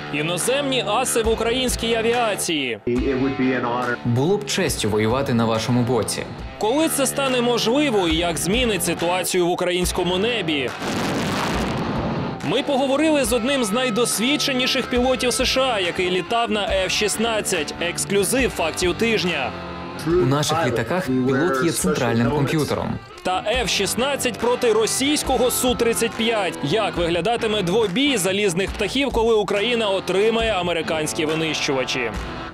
Іноземні аси в українській авіації. Було б честю воювати на вашому боці. Коли це стане можливо і як змінить ситуацію в українському небі? Ми поговорили з одним з найдосвідченіших пілотів США, який літав на F-16. Ексклюзив фактів тижня. У наших літаках пілот є центральним комп'ютером. Та F-16 проти російського Су-35. Як виглядатиме двобій залізних птахів, коли Україна отримає американські винищувачі?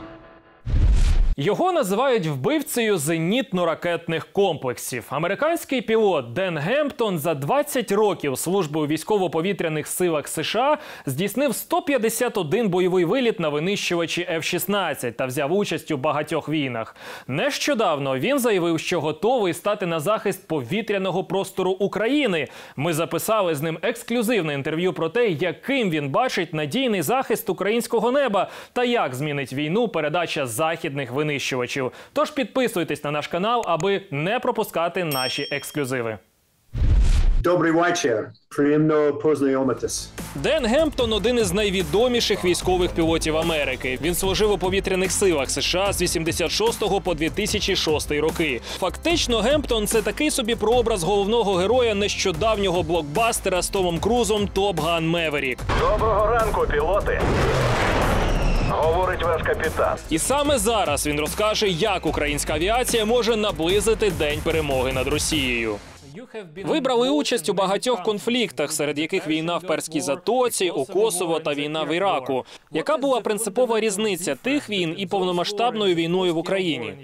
Його називають вбивцею зенітно-ракетних комплексів. Американський пілот Ден Гемптон за 20 років служби у військово-повітряних силах США здійснив 151 бойовий виліт на винищувачі F-16 та взяв участь у багатьох війнах. Нещодавно він заявив, що готовий стати на захист повітряного простору України. Ми записали з ним ексклюзивне інтерв'ю про те, яким він бачить надійний захист українського неба та як змінить війну передача західних винищувачів. Тож підписуйтесь на наш канал, аби не пропускати наші ексклюзиви. Добрий вечір. Приємно познайомитись. Ден Гемптон – один із найвідоміших військових пілотів Америки. Він служив у повітряних силах США з 86 по 2006 роки. Фактично, Гемптон – це такий собі прообраз головного героя нещодавнього блокбастера з Томом Крузом «Топ Ган Меверік». Доброго ранку, пілоти! Говорить ваш капітан. І саме зараз він розкаже, як українська авіація може наблизити День перемоги над Росією. Ви брали участь у багатьох конфліктах, серед яких війна в Перській затоці, у Косово та війна в Іраку. Яка була принципова різниця тих війн і повномасштабною війною в Україні?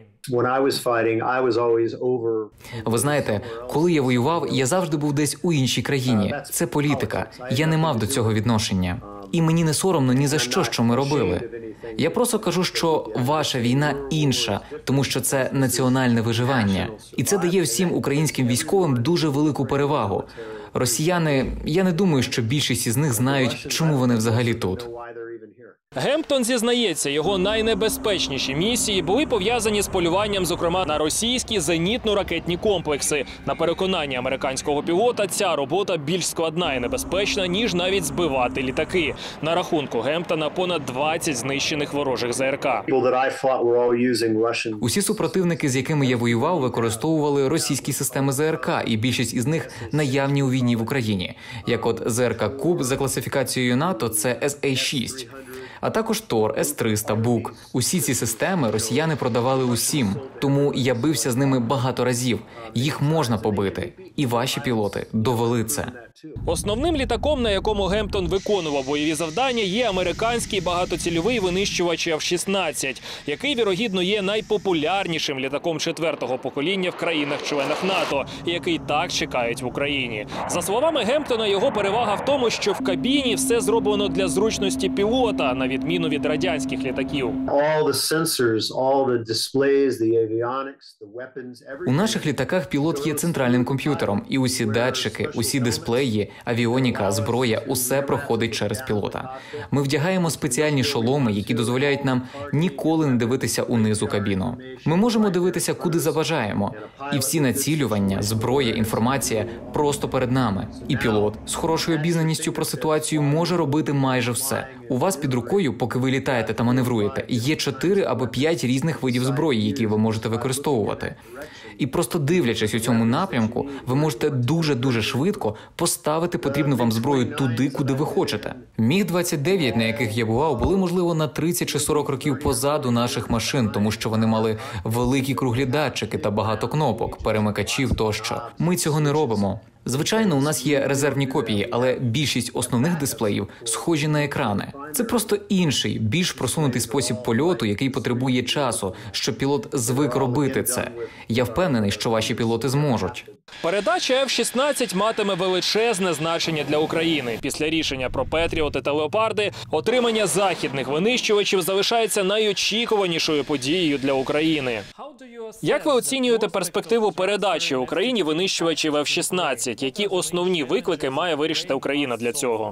Ви знаєте, коли я воював, я завжди був десь у іншій країні. Це політика. Я не мав до цього відношення. І мені не соромно ні за що ми робили. Я просто кажу, що ваша війна інша, тому що це національне виживання. І це дає всім українським військовим дуже велику перевагу. Росіяни, я не думаю, що більшість із них знають, чому вони взагалі тут. Гемптон зізнається, його найнебезпечніші місії були пов'язані з полюванням, зокрема, на російські зенітно-ракетні комплекси. На переконання американського пілота, ця робота більш складна і небезпечна, ніж навіть збивати літаки. На рахунку Гемптона понад 20 знищених ворожих ЗРК. Усі супротивники, з якими я воював, використовували російські системи ЗРК, і більшість із них наявні у війні в Україні. Як от ЗРК «Куб» за класифікацією НАТО – це SA-6. А також ТОР, С-300, БУК. Усі ці системи росіяни продавали усім. Тому я бився з ними багато разів. Їх можна побити. І ваші пілоти довели це. Основним літаком, на якому Гемптон виконував бойові завдання, є американський багатоцільовий винищувач F-16, який, вірогідно, є найпопулярнішим літаком 4-го покоління в країнах-членах НАТО, який так чекають в Україні. За словами Гемптона, його перевага в тому, що в кабіні все зроблено для зручності пілота, на відміну від радянських літаків. У наших літаках пілот є центральним комп'ютером, і усі датчики, усі дисплеї, авіоніка, зброя – усе проходить через пілота. Ми вдягаємо спеціальні шоломи, які дозволяють нам ніколи не дивитися униз у кабіну. Ми можемо дивитися, куди забажаємо. І всі націлювання, зброя, інформація просто перед нами. І пілот з хорошою обізнаністю про ситуацію може робити майже все. У вас під рукою, поки ви літаєте та маневруєте, є 4 або 5 різних видів зброї, які ви можете використовувати. І просто дивлячись у цьому напрямку, ви можете дуже-дуже швидко поставити потрібну вам зброю туди, куди ви хочете. Міг-29, на яких я бував, були, можливо, на 30 чи 40 років позаду наших машин, тому що вони мали великі круглі датчики та багато кнопок, перемикачів тощо. Ми цього не робимо. Звичайно, у нас є резервні копії, але більшість основних дисплеїв схожі на екрани. Це просто інший, більш просунутий спосіб польоту, який потребує часу, щоб пілот звик робити це. Я впевнений, що ваші пілоти зможуть. Передача F-16 матиме величезне значення для України. Після рішення про Петріоти та Леопарди отримання західних винищувачів залишається найочікуванішою подією для України. Як ви оцінюєте перспективу передачі Україні винищувачів F-16? Які основні виклики має вирішити Україна для цього?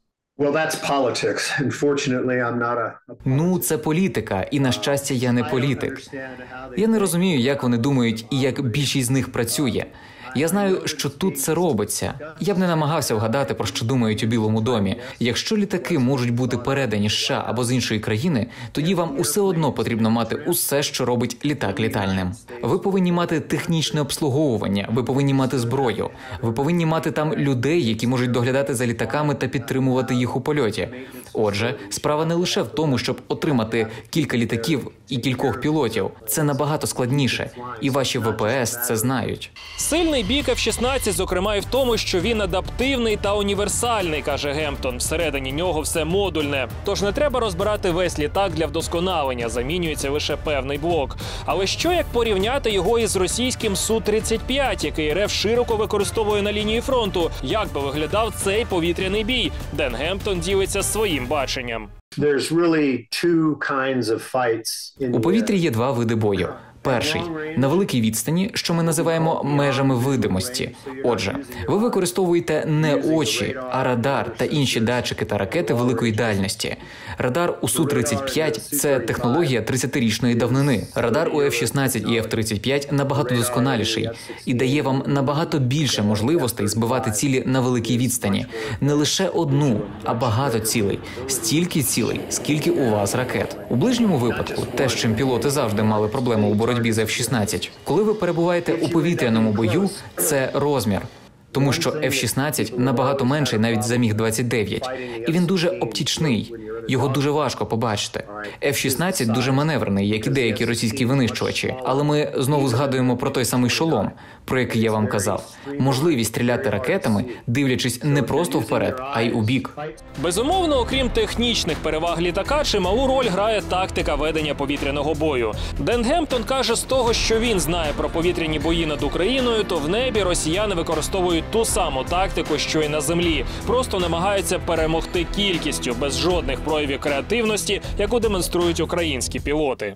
Ну, це політика, і, на щастя, я не політик. Я не розумію, як вони думають і як більшість з них працює. Я знаю, що тут це робиться. Я б не намагався вгадати, про що думають у Білому домі. Якщо літаки можуть бути передані з США або з іншої країни, тоді вам усе одно потрібно мати усе, що робить літак літальним. Ви повинні мати технічне обслуговування, ви повинні мати зброю, ви повинні мати там людей, які можуть доглядати за літаками та підтримувати їх у польоті. Отже, справа не лише в тому, щоб отримати кілька літаків і кількох пілотів. Це набагато складніше. І ваші ВПС це знають. Сильний бік F-16, зокрема, і в тому, що він адаптивний та універсальний, каже Гемптон. Всередині нього все модульне. Тож не треба розбирати весь літак для вдосконалення, замінюється лише певний блок. Але що як порівняти його із російським Су-35, який РФ широко використовує на лінії фронту? Як би виглядав цей повітряний бій? Ден Гемптон ділиться своїм баченням. У повітрі є два види бою. Перший – на великій відстані, що ми називаємо межами видимості. Отже, ви використовуєте не очі, а радар та інші датчики та ракети великої дальності. Радар у Су-35 – це технологія 30-річної давнини. Радар у F-16 і F-35 набагато досконаліший і дає вам набагато більше можливостей збивати цілі на великій відстані. Не лише одну, а багато цілей. Стільки цілей, скільки у вас ракет. У ближньому випадку, те, з чим пілоти завжди мали проблему у боротьбі з F-16, коли ви перебуваєте у повітряному бою, це розмір. Тому що F-16 набагато менший навіть за Міг-29. І він дуже оптічний. Його дуже важко побачити. F-16 дуже маневрений, як і деякі російські винищувачі. Але ми знову згадуємо про той самий шолом, про який я вам казав. Можливість стріляти ракетами, дивлячись не просто вперед, а й у бік. Безумовно, окрім технічних переваг літака, чималу роль грає тактика ведення повітряного бою. Ден Гемптон каже, з того, що він знає про повітряні бої над Україною, то в небі росіяни використовують ту саму тактику, що й на землі. Просто намагаються перемогти кількістю, без жодних проявів креативності, яку демонструють українські пілоти.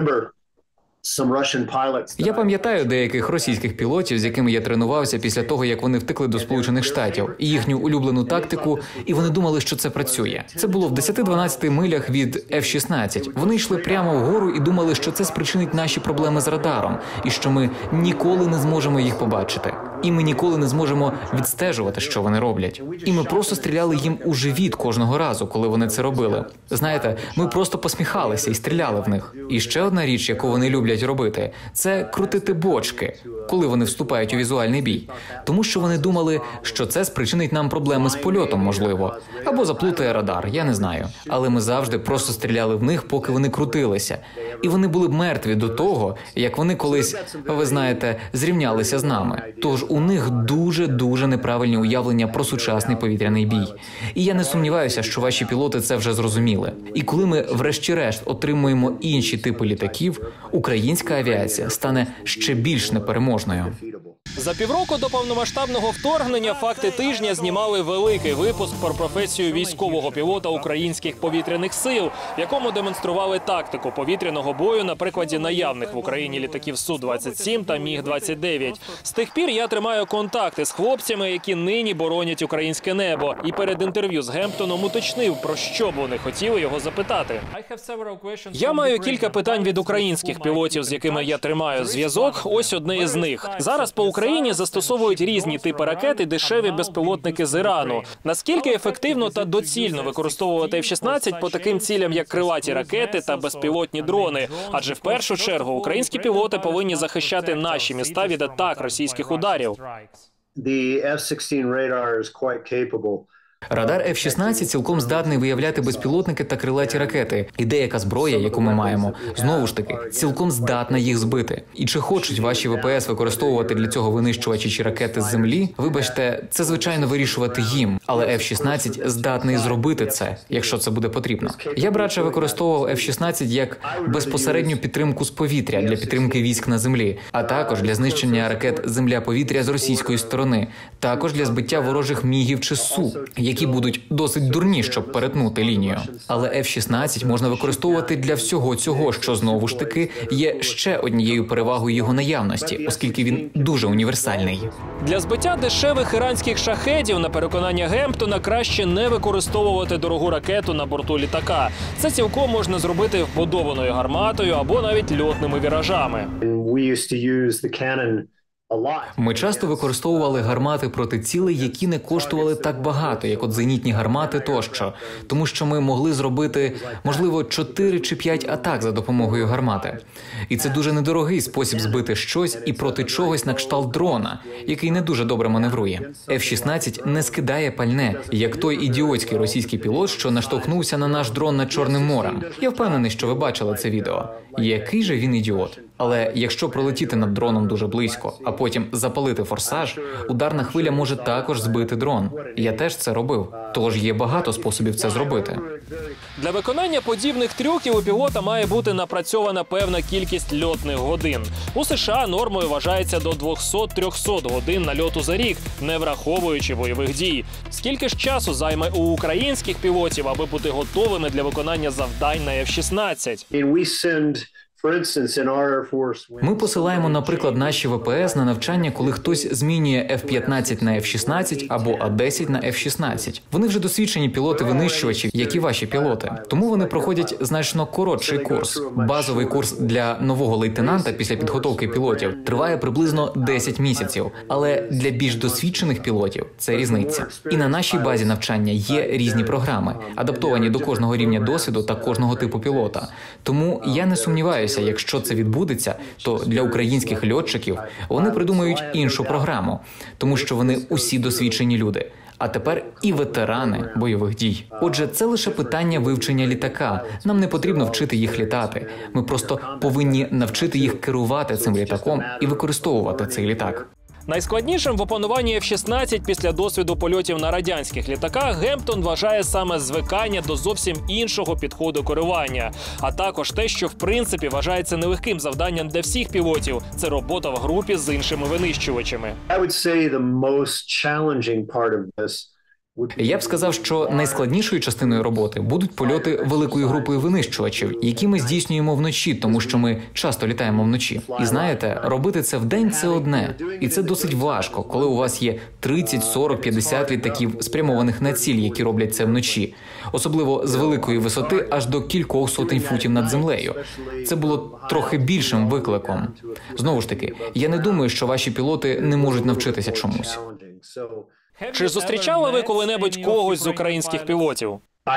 Я пам'ятаю деяких російських пілотів, з якими я тренувався після того, як вони втекли до Сполучених Штатів, і їхню улюблену тактику, і вони думали, що це працює. Це було в 10-12 милях від F-16. Вони йшли прямо вгору і думали, що це спричинить наші проблеми з радаром, і що ми ніколи не зможемо їх побачити. І ми ніколи не зможемо відстежувати, що вони роблять. І ми просто стріляли їм у живіт кожного разу, коли вони це робили. Знаєте, ми просто посміхалися і стріляли в них. І ще одна річ, яку вони люблять робити, це крутити бочки, коли вони вступають у візуальний бій. Тому що вони думали, що це спричинить нам проблеми з польотом, можливо. Або заплутає радар, я не знаю. Але ми завжди просто стріляли в них, поки вони крутилися. І вони були б мертві до того, як вони колись, ви знаєте, зрівнялися з нами. Тож у них дуже неправильні уявлення про сучасний повітряний бій. І я не сумніваюся, що ваші пілоти це вже зрозуміли. І коли ми врешті-решт отримуємо інші типи літаків, українська авіація стане ще більш непереможною. За півроку до повномасштабного вторгнення «Факти тижня» знімали великий випуск про професію військового пілота українських повітряних сил, в якому демонстрували тактику повітряного бою на прикладі наявних в Україні літаків Су-27 та Міг-29. З тих пір я тримаю контакти з хлопцями, які нині боронять українське небо. І перед інтерв'ю з Гемптоном уточнив, про що б вони хотіли його запитати. Я маю кілька питань від українських пілотів, з якими я тримаю зв'язок. Ось одне із них. Зараз по Україні застосовують різні типи ракет і дешеві безпілотники з Ірану. Наскільки ефективно та доцільно використовувати F-16 по таким цілям, як крилаті ракети та безпілотні дрони? Адже в першу чергу українські пілоти повинні захищати наші міста від атак російських ударів. Радар F-16 цілком здатний виявляти безпілотники та крилаті ракети. І деяка зброя, яку ми маємо, знову ж таки, цілком здатна їх збити. І чи хочуть ваші ВПС використовувати для цього винищувачі чи ракети з землі, вибачте, це звичайно вирішувати їм. Але F-16 здатний зробити це, якщо це буде потрібно. Я б радше використовував F-16 як безпосередню підтримку з повітря для підтримки військ на землі, а також для знищення ракет земля-повітря з російської сторони, також для збиття ворожих мігів чи Су, які будуть досить дурні, щоб перетнути лінію. Але F-16 можна використовувати для всього цього, що знову ж таки є ще однією перевагою його наявності, оскільки він дуже універсальний. Для збиття дешевих іранських шахедів, на переконання Гемптона, краще не використовувати дорогу ракету на борту літака. Це цілком можна зробити вбудованою гарматою або навіть льотними віражами. Ми часто використовували гармати проти цілей, які не коштували так багато, як от зенітні гармати тощо, тому що ми могли зробити, можливо, 4 чи 5 атак за допомогою гармати. І це дуже недорогий спосіб збити щось і проти чогось на кшталт дрона, який не дуже добре маневрує. F-16 не скидає пальне, як той ідіотський російський пілот, що наштовхнувся на наш дрон над Чорним морем. Я впевнений, що ви бачили це відео. Який же він ідіот. Але якщо пролетіти над дроном дуже близько, а потім запалити форсаж, ударна хвиля може також збити дрон. Я теж це робив. Тож є багато способів це зробити. Для виконання подібних трюків у пілота має бути напрацьована певна кількість льотних годин. У США нормою вважається до 200-300 годин нальоту за рік, не враховуючи бойових дій. Скільки ж часу займе у українських пілотів, аби бути готовими для виконання завдань на F-16? Ми посилаємо, наприклад, наші ВПС на навчання, коли хтось змінює F-15 на F-16 або А-10 на F-16. Вони вже досвідчені пілоти-винищувачі, як і ваші пілоти. Тому вони проходять значно коротший курс. Базовий курс для нового лейтенанта після підготовки пілотів триває приблизно 10 місяців. Але для більш досвідчених пілотів це різниця. І на нашій базі навчання є різні програми, адаптовані до кожного рівня досвіду та кожного типу пілота. Тому я не сумніваюся, якщо це відбудеться, то для українських льотчиків вони придумають іншу програму, тому що вони усі досвідчені люди. А тепер і ветерани бойових дій. Отже, це лише питання вивчення літака. Нам не потрібно вчити їх літати. Ми просто повинні навчити їх керувати цим літаком і використовувати цей літак. Найскладнішим в опануванні F-16 після досвіду польотів на радянських літаках Гемптон вважає саме звикання до зовсім іншого підходу керування. А також те, що в принципі вважається нелегким завданням для всіх пілотів – це робота в групі з іншими винищувачами. Я б сказав, що найскладнішою частиною роботи будуть польоти великою групою винищувачів, які ми здійснюємо вночі, тому що ми часто літаємо вночі. І знаєте, робити це вдень – це одне. І це досить важко, коли у вас є 30, 40, 50 літаків, спрямованих на ціль, які роблять це вночі. Особливо з великої висоти аж до кількох сотень футів над землею. Це було трохи більшим викликом. Знову ж таки, я не думаю, що ваші пілоти не можуть навчитися чомусь. Чи зустрічали ви коли-небудь когось з українських пілотів?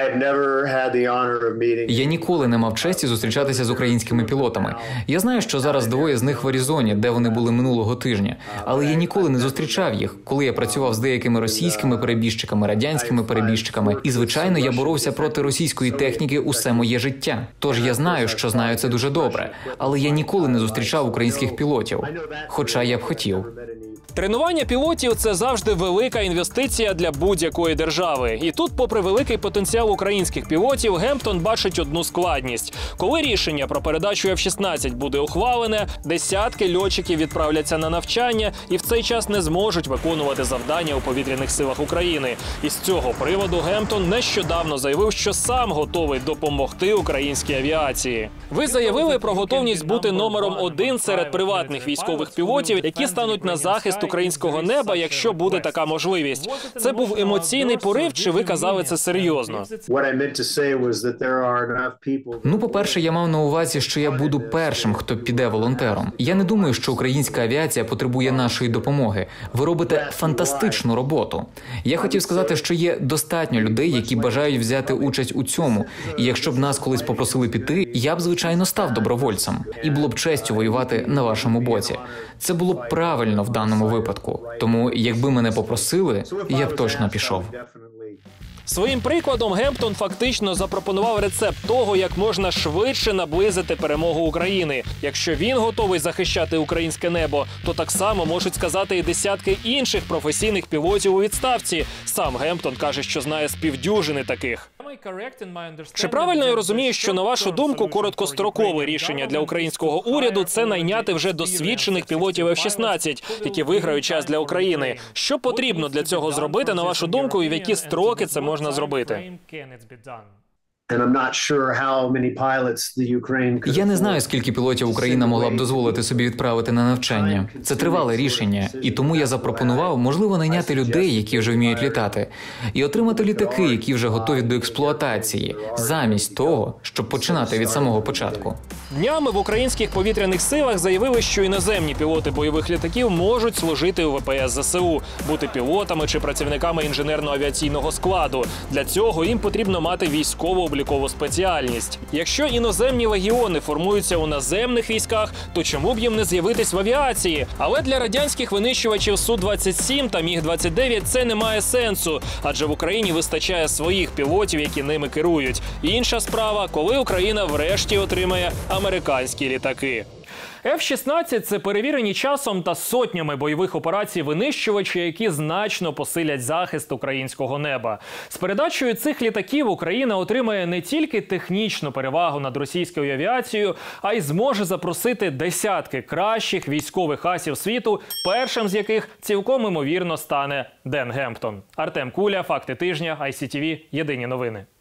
Я ніколи не мав честі зустрічатися з українськими пілотами. Я знаю, що зараз двоє з них в Аризоні, де вони були минулого тижня. Але я ніколи не зустрічав їх, коли я працював з деякими російськими перебіжчиками, радянськими перебіжчиками. І, звичайно, я боровся проти російської техніки усе моє життя. Тож я знаю, що знаю це дуже добре. Але я ніколи не зустрічав українських пілотів. Хоча я б хотів. Тренування пілотів – це завжди велика інвестиція для будь-якої держави. І тут, попри великий потенціал українських пілотів, Гемптон бачить одну складність. Коли рішення про передачу F-16 буде ухвалене, десятки льотчиків відправляться на навчання і в цей час не зможуть виконувати завдання у повітряних силах України. І з цього приводу Гемптон нещодавно заявив, що сам готовий допомогти українській авіації. Ви заявили про готовність бути номером 1 серед приватних військових пілотів, які стануть на захист українського неба, якщо буде така можливість. Це був емоційний порив, чи ви казали це серйозно? Ну, по-перше, я мав на увазі, що я буду першим, хто піде волонтером. Я не думаю, що українська авіація потребує нашої допомоги. Ви робите фантастичну роботу. Я хотів сказати, що є достатньо людей, які бажають взяти участь у цьому. І якщо б нас колись попросили піти, я б, звичайно, став добровольцем. І було б честю воювати на вашому боці. Це було б правильно в даному випадку. Тому, якби мене попросили, я б точно пішов. Своїм прикладом Гемптон фактично запропонував рецепт того, як можна швидше наблизити перемогу України. Якщо він готовий захищати українське небо, то так само можуть сказати і десятки інших професійних пілотів у відставці. Сам Гемптон каже, що знає з півдюжини таких. Чи правильно я розумію, що, на вашу думку, короткострокове рішення для українського уряду – це найняти вже досвідчених пілотів F-16, які виграють час для України? Що потрібно для цього зробити, на вашу думку, і в які строки це можна зробити? And I'm not sure how many pilots the Ukraine could Я не afford. знаю, скільки пілотів Україна могла б дозволити собі відправити на навчання. Це тривале рішення, і тому я запропонував, можливо, найняти людей, які вже вміють літати, і отримати літаки, які вже готові до експлуатації, замість того, щоб починати від самого початку. Днями в українських повітряних силах заявили, що іноземні пілоти бойових літаків можуть служити у ВПС ЗСУ, бути пілотами чи працівниками інженерно-авіаційного складу. Для цього їм потрібно мати військово-облікову спеціальність. Якщо іноземні легіони формуються у наземних військах, то чому б їм не з'явитись в авіації? Але для радянських винищувачів Су-27 та Міг-29 це не має сенсу, адже в Україні вистачає своїх пілотів, які ними керують. Інша справа, коли Україна врешті отримає американські літаки. F-16 – це перевірені часом та сотнями бойових операцій винищувачі, які значно посилять захист українського неба. З передачею цих літаків Україна отримає не тільки технічну перевагу над російською авіацією, а й зможе запросити десятки кращих військових асів світу, першим з яких цілком імовірно стане Ден Гемптон. Артем Куля, Факти тижня, ICTV, Єдині новини.